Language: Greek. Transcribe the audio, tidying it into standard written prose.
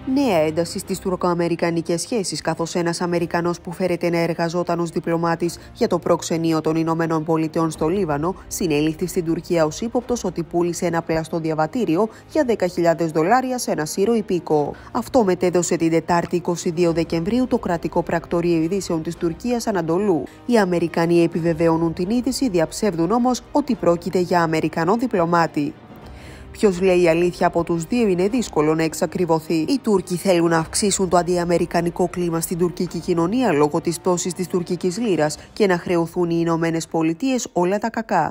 Νέα ένταση στις τουρκοαμερικανικές σχέσεις, καθώς ένας Αμερικανός που φέρεται να εργαζόταν ως διπλωμάτης για το προξενείο των Ηνωμένων Πολιτειών στο Λίβανο συνελήφθη στην Τουρκία ως ύποπτος ότι πούλησε ένα πλαστό διαβατήριο για $10.000 σε ένα Σύρο υπήκοο. Αυτό μετέδωσε την Τετάρτη 22 Δεκεμβρίου το κρατικό πρακτορείο ειδήσεων της Τουρκίας Ανατολού. Οι Αμερικανοί επιβεβαιώνουν την είδηση, διαψεύδουν όμως ότι πρόκειται για Αμερικανό διπλωμάτη. Ποιος λέει αλήθεια από τους δύο είναι δύσκολο να εξακριβωθεί. Οι Τούρκοι θέλουν να αυξήσουν το αντιαμερικανικό κλίμα στην τουρκική κοινωνία λόγω της πτώσης της τουρκικής λίρας και να χρεωθούν οι Ηνωμένες Πολιτείες όλα τα κακά.